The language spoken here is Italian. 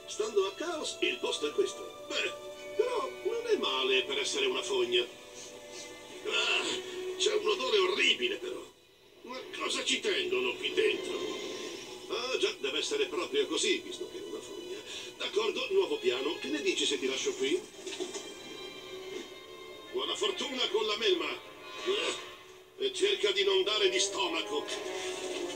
Stando a Caos, il posto è questo. Beh, però non è male per essere una fogna. Ah, c'è un odore orribile, però. Ma cosa ci tengono qui dentro? Ah, già, deve essere proprio così, visto che è una fogna. D'accordo, nuovo piano. Che ne dici se ti lascio qui? Buona fortuna con la melma. E cerca di non dare di stomaco.